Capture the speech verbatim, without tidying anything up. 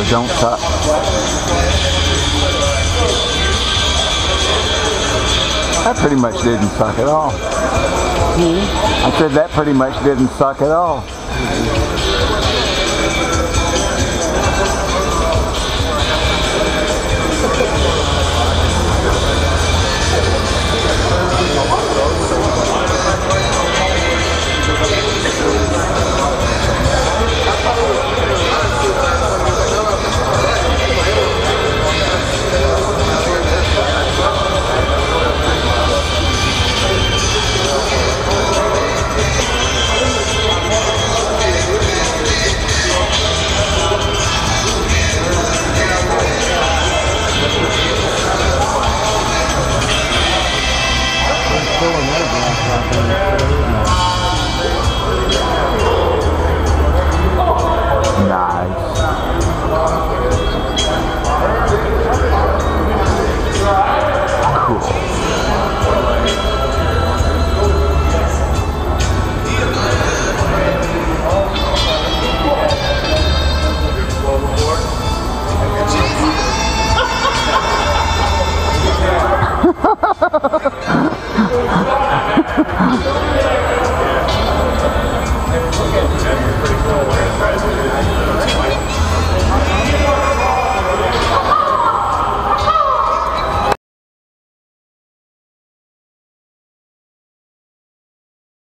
don't suck. That pretty much didn't suck at all. Hmm? I said that pretty much didn't suck at all.